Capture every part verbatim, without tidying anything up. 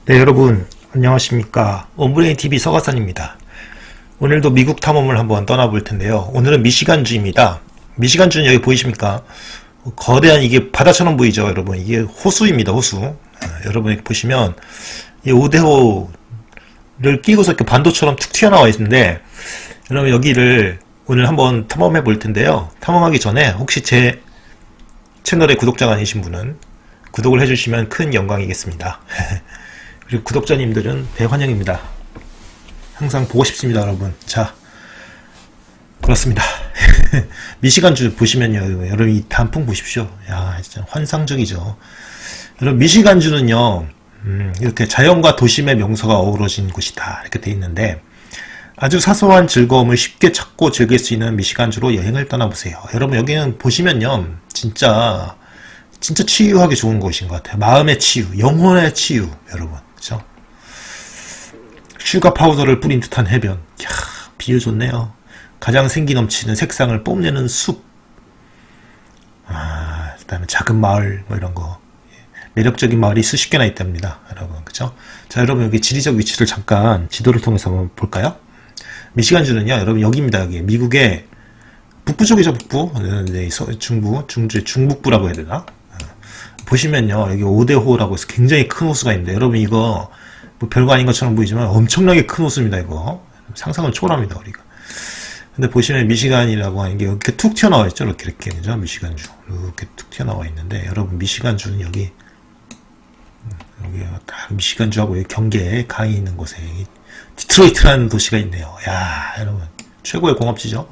네, 여러분 안녕하십니까. 원브레인티비 서가산입니다. 오늘도 미국 탐험을 한번 떠나볼 텐데요. 오늘은 미시간주입니다. 미시간주는 여기 보이십니까? 거대한 이게 바다처럼 보이죠, 여러분. 이게 호수입니다, 호수. 아, 여러분 보시면 이 오대호를 끼고서 이렇게 반도처럼 툭 튀어나와 있는데, 여러분 여기를 오늘 한번 탐험해 볼 텐데요. 탐험하기 전에 혹시 제 채널의 구독자가 아니신 분은 구독을 해주시면 큰 영광이겠습니다. 그리고 구독자님들은 대환영입니다. 항상 보고 싶습니다, 여러분. 자, 그렇습니다. 미시간주 보시면요, 여러분 이 단풍 보십시오. 야, 진짜 환상적이죠. 여러분 미시간주는요, 음, 이렇게 자연과 도심의 명소가 어우러진 곳이다 이렇게 돼 있는데, 아주 사소한 즐거움을 쉽게 찾고 즐길 수 있는 미시간주로 여행을 떠나보세요. 여러분 여기는 보시면요, 진짜 진짜 치유하기 좋은 곳인 것 같아요. 마음의 치유, 영혼의 치유, 여러분. 그죠? 슈가 파우더를 뿌린 듯한 해변. 이야, 비유 좋네요. 가장 생기 넘치는 색상을 뽐내는 숲. 아, 그 다음에 작은 마을, 뭐 이런 거. 매력적인 마을이 수십 개나 있답니다, 여러분. 그죠? 자, 여러분 여기 지리적 위치를 잠깐 지도를 통해서 한번 볼까요? 미시간주는요, 여러분 여기입니다, 여기. 미국의 북부 쪽이죠, 북부. 네, 중부, 중주, 중북부라고 해야 되나? 보시면요, 여기 오대호라고 해서 굉장히 큰 호수가 있는데, 여러분 이거 뭐 별거 아닌 것처럼 보이지만 엄청나게 큰 호수입니다, 이거. 상상을 초월합니다, 우리가. 근데 보시면 미시간이라고 하는 게 이렇게 툭 튀어나와 있죠, 이렇게, 이렇게. 그죠? 미시간주. 이렇게 툭 튀어나와 있는데, 여러분 미시간주는 여기, 여기 딱 미시간주하고 여기 경계에 강이 있는 곳에 디트로이트라는 도시가 있네요. 야, 여러분. 최고의 공업지죠?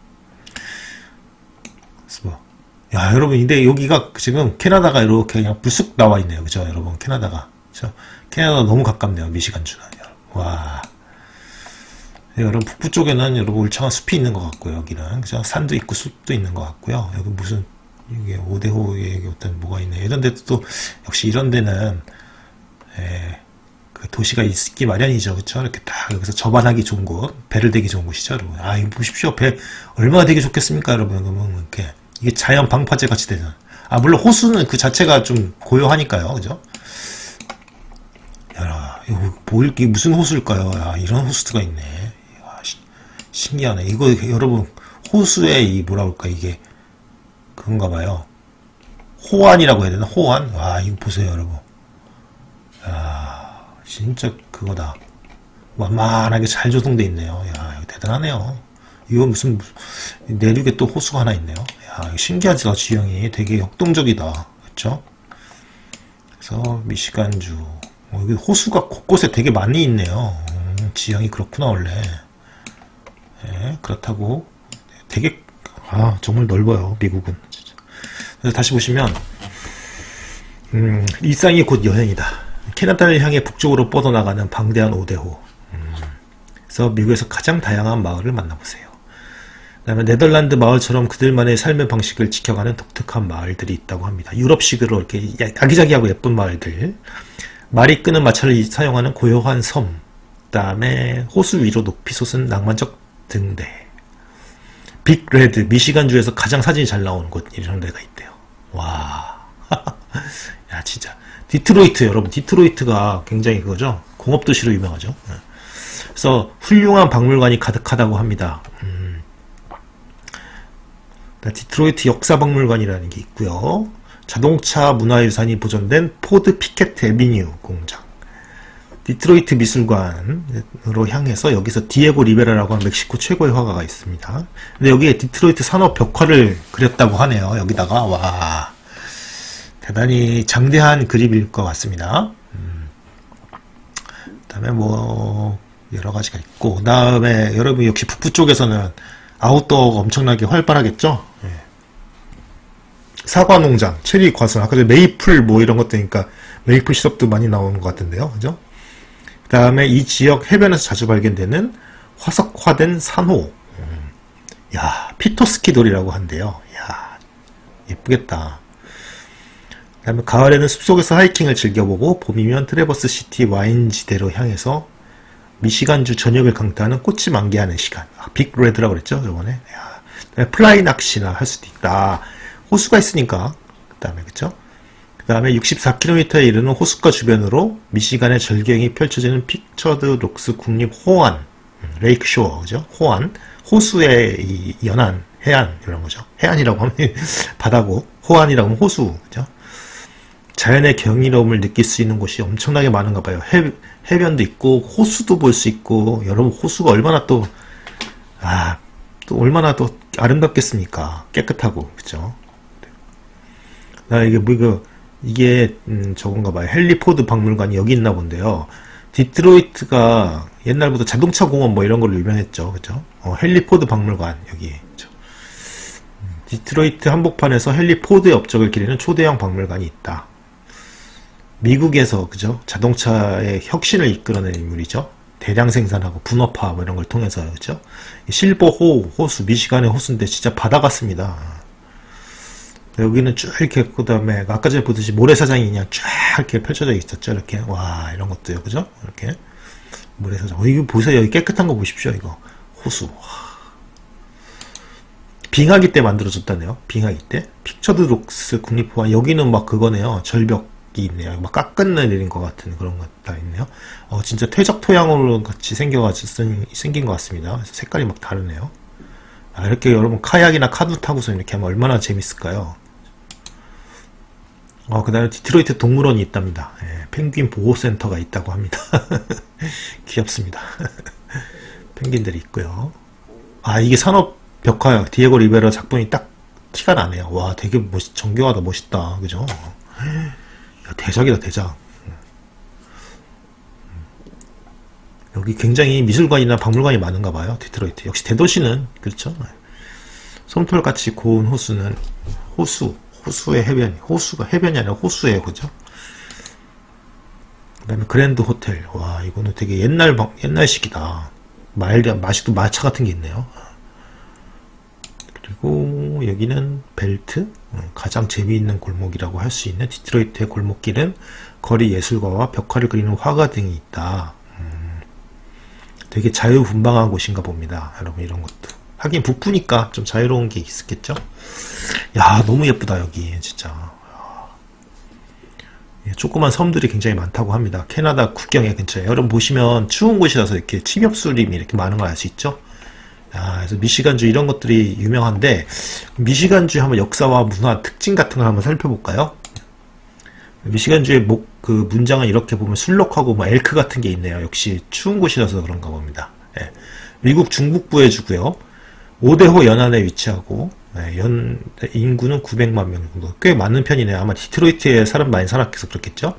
그래서 뭐. 야, 여러분, 근데 여기가 지금 캐나다가 이렇게 그냥 불쑥 나와 있네요. 그죠, 여러분? 캐나다가. 그죠? 캐나다가 너무 가깝네요. 미시간주는. 와. 여러분, 북부 쪽에는 여러분 울창한 숲이 있는 것 같고요. 여기는. 그죠? 산도 있고 숲도 있는 것 같고요. 여기 무슨, 이게 오대호에 어떤 뭐가 있네. 이런 데도 또, 역시 이런 데는, 예, 그 도시가 있기 마련이죠. 그쵸? 이렇게 딱 여기서 접안하기 좋은 곳, 배를 대기 좋은 곳이죠, 여러분. 아, 이거 보십시오. 배, 얼마나 되기 좋겠습니까, 여러분? 그러면 이렇게. 이게 자연 방파제 같이 되잖아. 아, 물론 호수는 그 자체가 좀 고요하니까요. 그죠? 야, 이거 뭐, 이게 무슨 호수일까요? 야, 이런 호수가 있네. 야, 시, 신기하네. 이거, 여러분, 호수에 이, 뭐라 그럴까, 이게, 그건가 봐요. 호안이라고 해야 되나? 호안? 와, 이거 보세요, 여러분. 야, 진짜 그거다. 완만하게 잘 조성돼 있네요. 야, 이거 대단하네요. 이거 무슨, 내륙에 또 호수가 하나 있네요. 야, 신기하죠, 지형이. 되게 역동적이다. 그쵸? 그래서, 미시간주. 어, 여기 호수가 곳곳에 되게 많이 있네요. 음, 지형이 그렇구나, 원래. 네, 그렇다고. 되게, 아, 정말 넓어요, 미국은. 진짜. 그래서 다시 보시면, 음, 일상이 곧 여행이다. 캐나다를 향해 북쪽으로 뻗어나가는 방대한 오대호. 음, 그래서 미국에서 가장 다양한 마을을 만나보세요. 그 다음에 네덜란드 마을처럼 그들만의 삶의 방식을 지켜가는 독특한 마을들이 있다고 합니다. 유럽식으로 이렇게 아기자기하고 예쁜 마을들. 말이 끄는 마차를 사용하는 고요한 섬. 그 다음에 호수 위로 높이 솟은 낭만적 등대. 빅레드, 미시간주에서 가장 사진이 잘 나오는 곳, 이런 데가 있대요. 와. 야, 진짜. 디트로이트, 여러분. 디트로이트가 굉장히 그거죠. 공업도시로 유명하죠. 그래서 훌륭한 박물관이 가득하다고 합니다. 음. 디트로이트 역사박물관이라는 게 있고요. 자동차 문화유산이 보존된 포드 피켓 애비뉴 공장. 디트로이트 미술관으로 향해서 여기서 디에고 리베라라고 하는 멕시코 최고의 화가가 있습니다. 근데 여기에 디트로이트 산업 벽화를 그렸다고 하네요. 여기다가. 와. 대단히 장대한 그림일 것 같습니다. 음. 그 다음에 뭐, 여러 가지가 있고. 그 다음에 여러분 역시 북부 쪽에서는 아웃도어가 엄청나게 활발하겠죠? 예. 사과 농장, 체리 과수, 아까 메이플 뭐 이런 것들이니까 메이플 시럽도 많이 나오는 것 같은데요. 그죠? 그 다음에 이 지역 해변에서 자주 발견되는 화석화된 산호. 음. 야, 피토스키 돌이라고 한대요. 야, 예쁘겠다. 그 다음에 가을에는 숲속에서 하이킹을 즐겨보고, 봄이면 트래버스 시티 와인지대로 향해서 미시간주 전역을 강타하는 꽃이 만개하는 시간. 아, 빅레드라고 그랬죠, 저번에. 야, 플라이 낚시나 할 수도 있다. 호수가 있으니까. 그 다음에, 그쵸? 그 다음에 육십사 킬로미터에 이르는 호숫가 주변으로 미시간의 절경이 펼쳐지는 픽처드 록스 국립 호안, 레이크 쇼어, 그죠? 호안, 호수의 이 연안, 해안, 이런 거죠. 해안이라고 하면 바다고, 호안이라고 하면 호수, 그죠? 자연의 경이로움을 느낄 수 있는 곳이 엄청나게 많은가 봐요. 해, 해변도 있고, 호수도 볼 수 있고, 여러분, 호수가 얼마나 또, 아, 또 얼마나 또 아름답겠습니까? 깨끗하고, 그죠? 나 이게 뭐, 이거, 이게, 음, 저건가 봐요. 헨리 포드 박물관이 여기 있나 본데요. 디트로이트가 옛날부터 자동차 공원 뭐 이런 걸로 유명했죠. 그죠? 어, 헨리 포드 박물관, 여기. 그죠? 디트로이트 한복판에서 헨리 포드의 업적을 기리는 초대형 박물관이 있다. 미국에서, 그죠? 자동차의 혁신을 이끌어낸 인물이죠. 대량 생산하고 분업화 뭐 이런 걸 통해서, 그죠? 실버호 호수, 미시간의 호수인데 진짜 바다 같습니다. 여기는 쭉 이렇게, 그 다음에 아까 전에 보듯이 모래사장이 그냥 쫙 이렇게 펼쳐져 있었죠. 이렇게. 와, 이런 것도요. 그죠? 이렇게. 모래사장. 어, 이거 보세요. 여기 깨끗한 거 보십시오. 이거. 호수. 와. 빙하기 때 만들어졌다네요. 빙하기 때. 픽처드 록스 국립호화. 여기는 막 그거네요. 절벽이 있네요. 막 깎은 내린 것 같은 그런 것 다 있네요. 어, 진짜 퇴적 토양으로 같이 생겨가지고 생긴 것 같습니다. 색깔이 막 다르네요. 아, 이렇게 여러분 카약이나 카누 타고서 이렇게 하면 얼마나 재밌을까요? 어, 그 다음에 디트로이트 동물원이 있답니다. 예, 펭귄 보호센터가 있다고 합니다. 귀엽습니다. 펭귄들이 있고요. 아, 이게 산업벽화요. 디에고 리베라 작품이 딱 티가 나네요. 와, 되게 멋있, 정교하다, 멋있다. 그죠? 야, 대작이다, 대작. 여기 굉장히 미술관이나 박물관이 많은가 봐요. 디트로이트. 역시 대도시는, 그렇죠? 솜털같이 고운 호수는, 호수, 호수의 해변, 호수가 해변이 아니라 호수예요. 그죠? 그 다음에 그랜드 호텔. 와, 이거는 되게 옛날, 옛날식이다. 말, 마시도 마차 같은 게 있네요. 그리고 여기는 벨트. 가장 재미있는 골목이라고 할 수 있는 디트로이트의 골목길은 거리 예술가와 벽화를 그리는 화가 등이 있다. 음, 되게 자유분방한 곳인가 봅니다. 여러분, 이런 것도. 하긴 북부니까 좀 자유로운 게 있었겠죠? 야, 너무 예쁘다, 여기. 진짜. 조그만 섬들이 굉장히 많다고 합니다. 캐나다 국경에 근처에. 여러분 보시면 추운 곳이라서 이렇게 침엽수림이 이렇게 많은 걸 알 수 있죠? 야, 그래서 미시간주 이런 것들이 유명한데, 미시간주의 한번 역사와 문화 특징 같은 걸 한번 살펴볼까요? 미시간주의 목, 그 문장은 이렇게 보면 술록하고 뭐 엘크 같은 게 있네요. 역시 추운 곳이라서 그런가 봅니다. 예. 미국 중북부의 주고요. 오대호 연안에 위치하고, 네, 연 인구는 구백만 명 정도. 꽤 많은 편이네요. 아마 디트로이트에 사람 많이 살았겠어 그렇겠죠?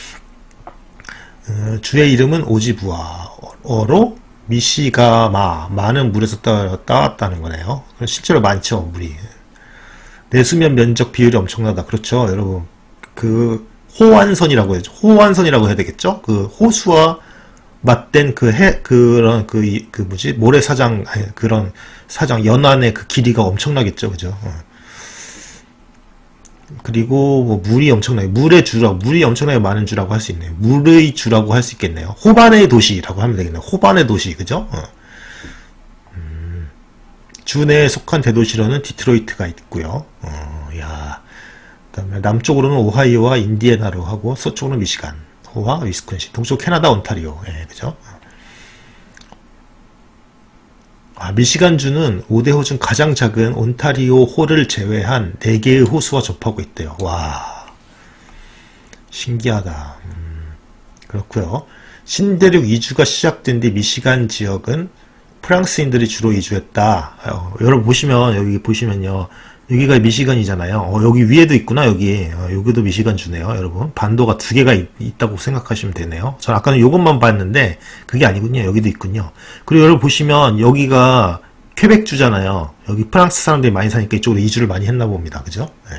어, 주의 이름은 오지부아어로 미시가마, 많은 물에서 따, 따왔다는 거네요. 실제로 많죠, 물이. 내수면 면적 비율이 엄청나다. 그렇죠, 여러분. 그 호완선이라고 해야죠. 호완선이라고 해야 되겠죠? 그 호수와 맞댄 그 해, 그런, 그, 그 뭐지, 모래사장, 아니, 그런 사장, 연안의 그 길이가 엄청나겠죠, 그죠? 어. 그리고, 뭐, 물이 엄청나게, 물의 주라고, 물이 엄청나게 많은 주라고 할 수 있네요. 물의 주라고 할 수 있겠네요. 호반의 도시라고 하면 되겠네요. 호반의 도시, 그죠? 어. 음, 주 내에 속한 대도시로는 디트로이트가 있고요. 어, 야. 그 다음에 남쪽으로는 오하이오와 인디애나로 하고, 서쪽으로는 미시간. 와 위스콘신, 동쪽 캐나다 온타리오. 예, 그죠? 아, 미시간주는 오대호 중 가장 작은 온타리오 호를 제외한 네 개의 호수와 접하고 있대요. 와, 신기하다. 음, 그렇고요. 신대륙 이주가 시작된 뒤 미시간 지역은 프랑스인들이 주로 이주했다. 어, 여러분 보시면, 여기 보시면요. 여기가 미시간이잖아요. 어, 여기 위에도 있구나, 여기. 어, 여기도 미시간 주네요, 여러분. 반도가 두 개가 있, 있다고 생각하시면 되네요. 전 아까는 요것만 봤는데, 그게 아니군요. 여기도 있군요. 그리고 여러분 보시면, 여기가 퀘벡주잖아요. 여기 프랑스 사람들이 많이 사니까 이쪽으로 이주를 많이 했나 봅니다. 그죠? 네.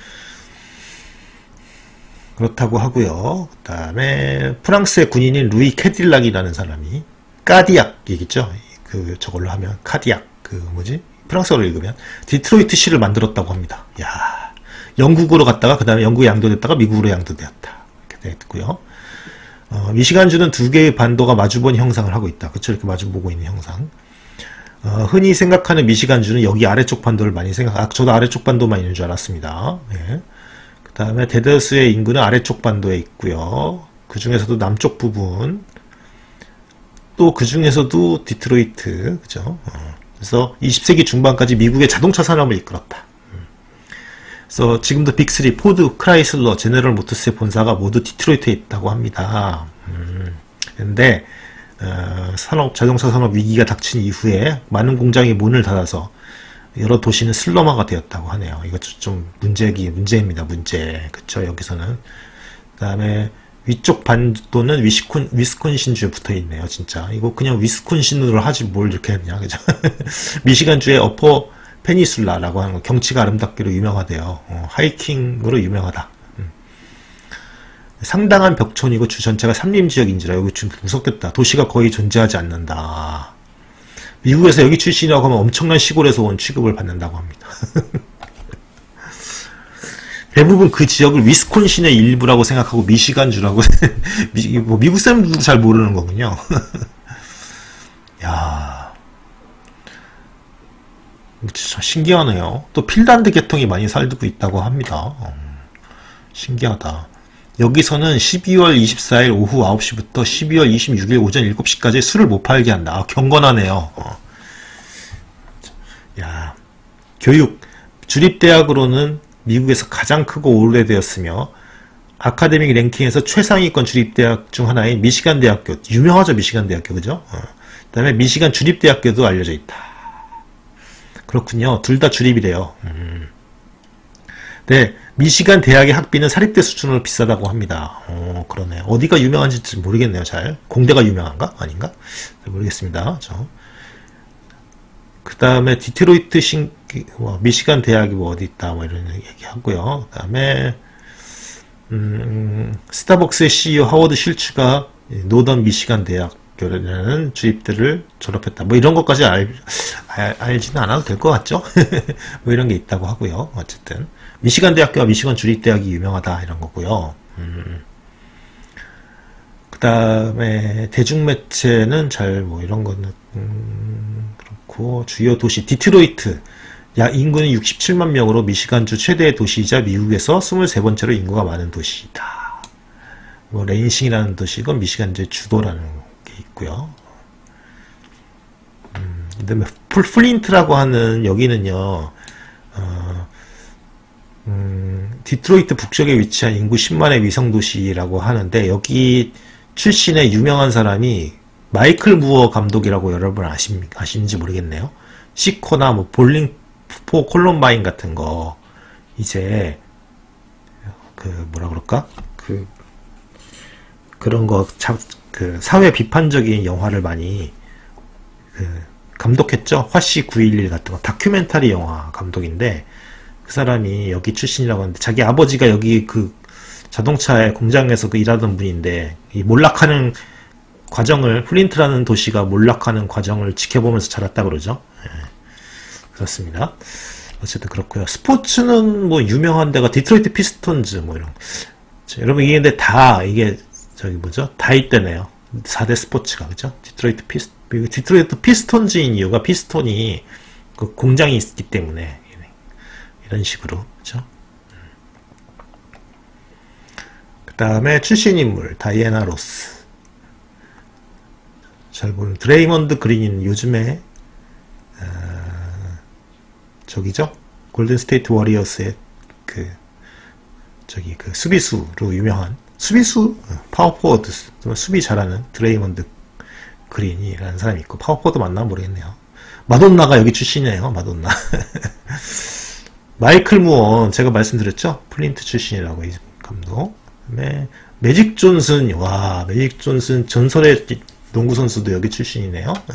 그렇다고 하고요. 그 다음에, 프랑스의 군인인 루이 캐딜락이라는 사람이, 까디악 얘기죠? 그, 저걸로 하면, 카디악. 그, 뭐지? 프랑스어로 읽으면 디트로이트 시를 만들었다고 합니다. 야, 영국으로 갔다가 그 다음에 영국에 양도됐다가 미국으로 양도되었다. 이렇게 됐고요. 어, 미시간주는 두 개의 반도가 마주본 형상을 하고 있다. 그쵸? 이렇게 마주보고 있는 형상. 어, 흔히 생각하는 미시간주는 여기 아래쪽 반도를 많이 생각, 아, 저도 아래쪽 반도만 있는 줄 알았습니다. 예. 그 다음에 데더스의 인구는 아래쪽 반도에 있고요. 그 중에서도 남쪽 부분, 또 그 중에서도 디트로이트, 그죠? 어. 그래서 이십 세기 중반까지 미국의 자동차 산업을 이끌었다. 음. 그래서 지금도 빅쓰리, 포드, 크라이슬러, 제너럴 모터스의 본사가 모두 디트로이트에 있다고 합니다. 음. 근데 어, 산업, 자동차 산업 위기가 닥친 이후에 많은 공장이 문을 닫아서 여러 도시는 슬럼화가 되었다고 하네요. 이거 좀 문제기, 문제입니다. 문제. 그쵸, 여기서는. 그 다음에 위쪽 반도는 위스콘, 위스콘신주에 붙어 있네요. 진짜. 이거 그냥 위스콘신으로 하지 뭘 이렇게 했냐. 그죠? 미시간주의 어퍼 페니술라라고 하는 거, 경치가 아름답기로 유명하대요. 어, 하이킹으로 유명하다. 음. 상당한 벽촌이고 주 전체가 산림지역인지라 여기 좀 무섭겠다. 도시가 거의 존재하지 않는다. 미국에서 여기 출신이라고 하면 엄청난 시골에서 온 취급을 받는다고 합니다. 대부분 그 지역을 위스콘신의 일부라고 생각하고 미시간주라고 미, 뭐 미국 사람들도 잘 모르는 거군요. 야, 진짜 신기하네요. 또 핀란드 계통이 많이 살고 있다고 합니다. 음, 신기하다. 여기서는 십이월 이십사일 오후 아홉 시부터 십이월 이십육일 오전 일곱 시까지 술을 못 팔게 한다. 아, 경건하네요. 어. 야, 교육. 주립대학으로는 미국에서 가장 크고 오래되었으며 아카데믹 랭킹에서 최상위권 주립대학 중 하나인 미시간 대학교. 유명하죠, 미시간 대학교. 그죠? 어. 그 다음에 미시간 주립대학교도 알려져 있다. 그렇군요. 둘 다 주립이래요. 음. 네, 미시간 대학의 학비는 사립대 수준으로 비싸다고 합니다. 어, 그러네. 어디가 유명한지 모르겠네요, 잘. 공대가 유명한가? 아닌가? 모르겠습니다. 저. 그 다음에 디트로이트 신, 뭐, 미시간 대학이 뭐 어디 있다, 뭐 이런 얘기 하고요. 그 다음에, 음, 스타벅스의 씨이오 하워드 실츠가 노던 미시간 대학교라는 주입대를 졸업했다. 뭐 이런 것까지 알, 알, 알지는 않아도 될 것 같죠? 뭐 이런 게 있다고 하고요. 어쨌든. 미시간 대학교와 미시간 주립대학이 유명하다 이런 거고요. 음. 그 다음에 대중매체는 잘 뭐 이런 거는 음, 그렇고 주요 도시 디트로이트 약 인구는 육십칠만 명으로 미시간주 최대의 도시이자 미국에서 이십삼 번째로 인구가 많은 도시이다. 뭐 랜싱이라는 도시가 미시간주의 주도라는 게 있고요. 음, 그다음에 플린트라고 하는 여기는요. 어, 음, 디트로이트 북쪽에 위치한 인구 십만의 위성도시라고 하는데 여기 출신의 유명한 사람이 마이클 무어 감독이라고 여러분 아십, 아시는지 모르겠네요. 시코나 뭐 볼링 포 콜럼바인 같은 거 이제 그 뭐라 그럴까 그 그런 거 그 사회 비판적인 영화를 많이 그 감독했죠. 화씨 구일일 같은 거 다큐멘터리 영화 감독인데 그 사람이 여기 출신이라고 하는데 자기 아버지가 여기 그 자동차의 공장에서 그 일하던 분인데 이 몰락하는 과정을 플린트라는 도시가 몰락하는 과정을 지켜보면서 자랐다 그러죠. 예, 그렇습니다. 어쨌든 그렇고요. 스포츠는 뭐 유명한 데가 디트로이트 피스톤즈 뭐 이런. 자, 여러분 이게 근데 다 이게 저기 뭐죠? 다 있대네요. 사 대 스포츠가 그죠? 디트로이트 피스 디트로이트 피스톤즈인 이유가 피스톤이 그 공장이 있기 때문에. 이런 식으로, 그죠? 그 다음에 출신 인물, 다이애나 로스. 잘 모르는, 드레이먼드 그린은 요즘에, 어, 저기죠? 골든 스테이트 워리어스의 그, 저기, 그 수비수로 유명한, 수비수? 파워포워드, 수비 잘하는 드레이먼드 그린이라는 사람이 있고, 파워포워드 맞나 모르겠네요. 마돈나가 여기 출신이에요, 마돈나. 마이클 무어 제가 말씀드렸죠? 플린트 출신이라고 이 감독. 그다음에 매직 존슨 와 매직 존슨 전설의 농구 선수도 여기 출신이네요. 네.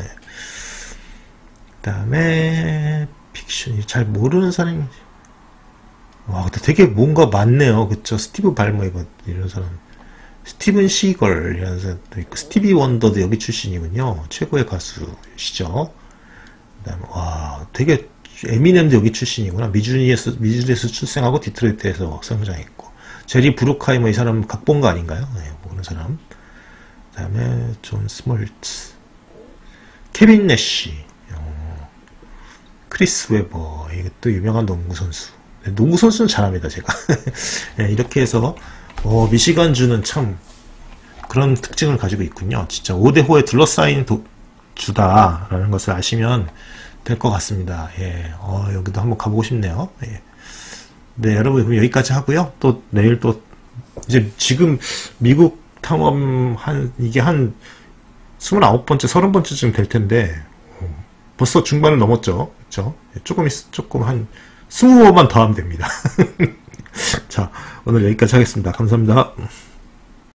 그다음에 픽션이 잘 모르는 사람이 와 근데 되게 뭔가 많네요. 그쵸? 스티브 발머 이런 사람 스티븐 시걸 이라는 사람도 있고 스티비 원더도 여기 출신이군요. 최고의 가수시죠. 그다음에 와 되게 에미넴도 여기 출신이구나. 미주리에서, 미주리에서 출생하고 디트로이트에서 성장했고. 제리 브루카이머 이 사람 각본가 아닌가요? 네, 모르는 사람. 그 다음에 존 스몰츠. 케빈 내쉬. 어, 크리스 웨버. 이게 또 유명한 농구 선수. 농구 선수는 잘합니다, 제가. 네, 이렇게 해서 어, 미시간주는 참 그런 특징을 가지고 있군요. 진짜 오 대 오에 둘러싸인 도, 주다라는 것을 아시면 될 것 같습니다. 예, 어, 여기도 한번 가보고 싶네요. 예. 네, 여러분, 그럼 여기까지 하고요. 또 내일 또 이제 지금 미국 탐험 한 이게 한 스물아홉 번째, 서른 번째쯤 될 텐데 벌써 중반을 넘었죠. 그렇죠? 조금 있, 조금 한 스무 번만 더 하면 됩니다. 자, 오늘 여기까지 하겠습니다. 감사합니다.